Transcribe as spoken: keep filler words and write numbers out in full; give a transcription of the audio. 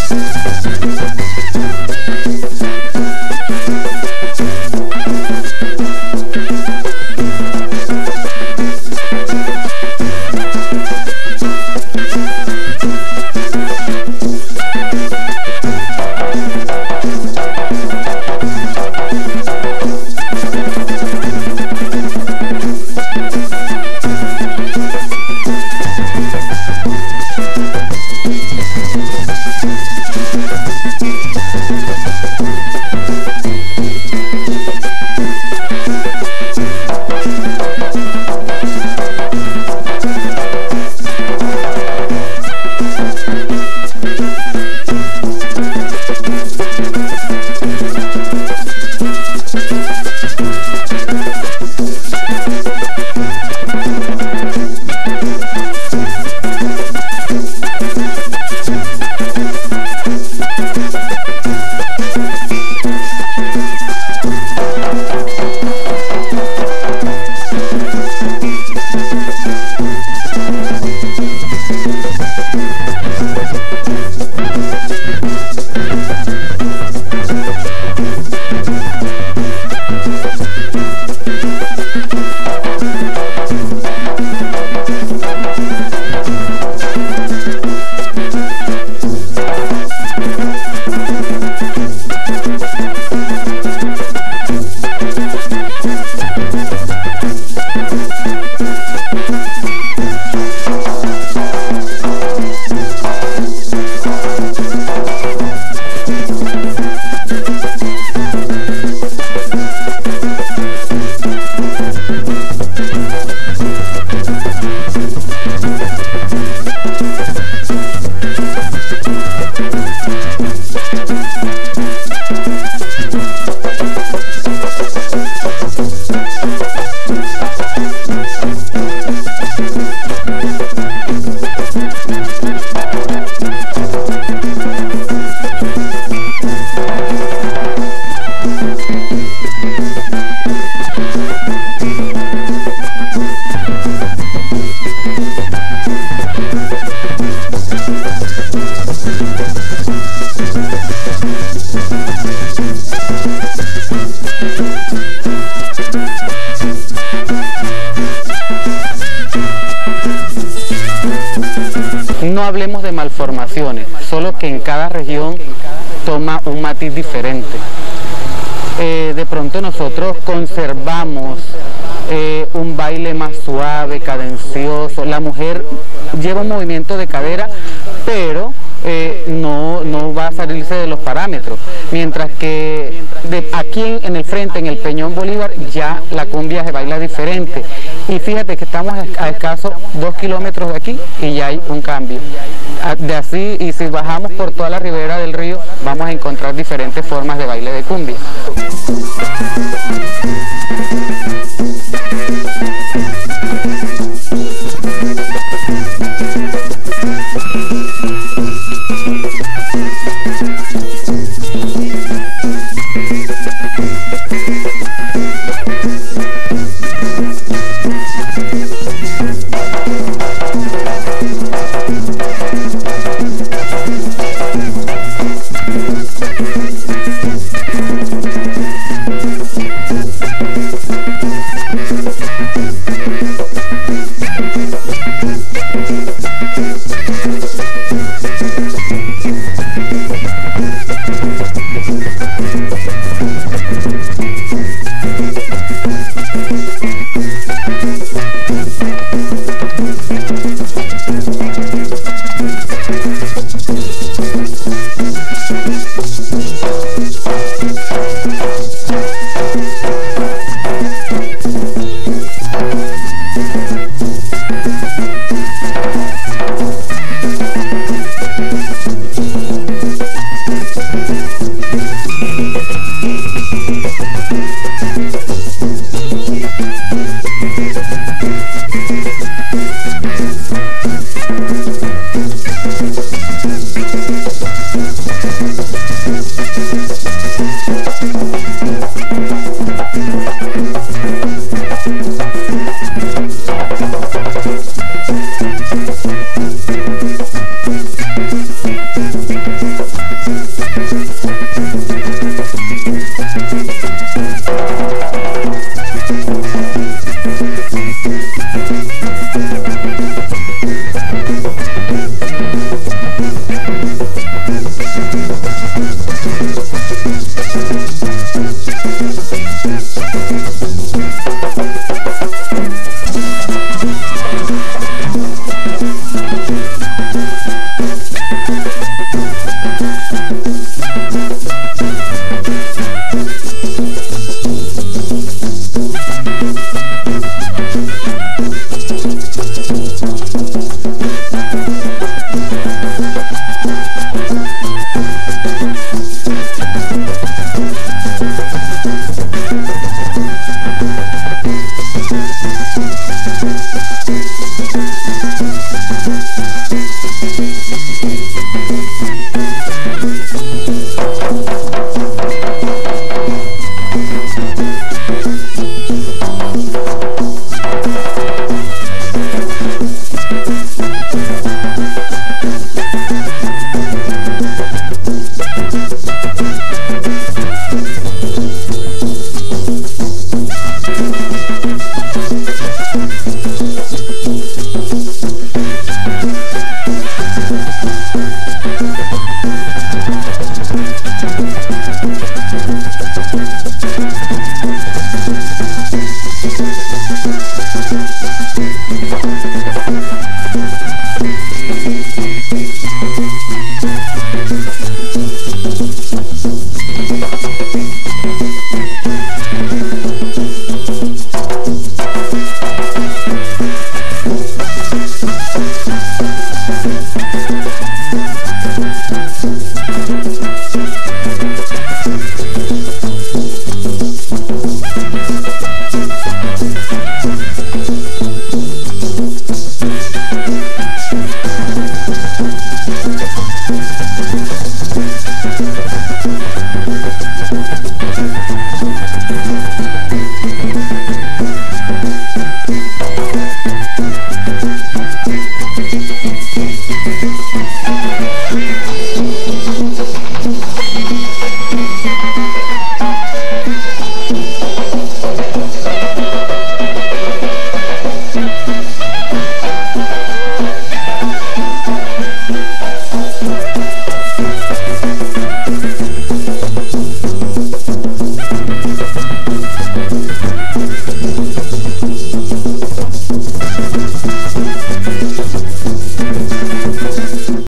No hablemos de malformaciones, solo que en cada región toma un matiz diferente. Eh, de pronto nosotros conservamos eh, un baile más suave, cadencioso. La mujer lleva un movimiento de cadera, pero eh, no, no va a salirse de los parámetros. Mientras que de aquí en, en el frente, en el Peñón Bolívar, ya la cumbia se baila diferente. Y fíjate que estamos a escasos dos kilómetros de aquí y ya hay un cambio. De así, y si bajamos por toda la ribera del río, vamos a encontrar diferentes formas de baile de cumbia. We'll be right back.